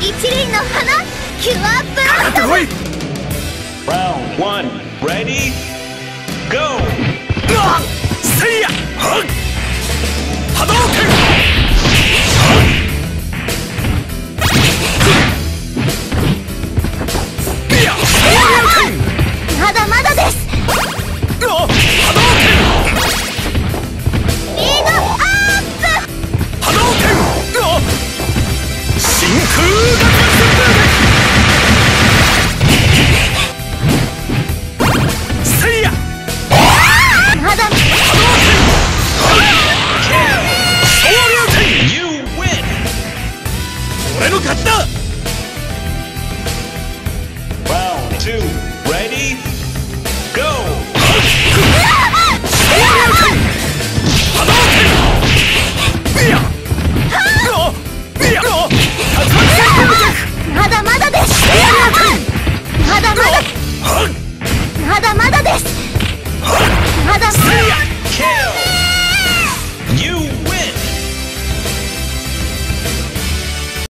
一輪の花キュアブラスト。 Round 1 ready go せいや波動拳まだまだです。 波動拳スピードアップ。 波動拳真空学せいやまだ波動拳 You win 俺の勝ちだ。 Round 2 ready go まだまだです。まだまだ。まだまだです。まだまだ。 Kill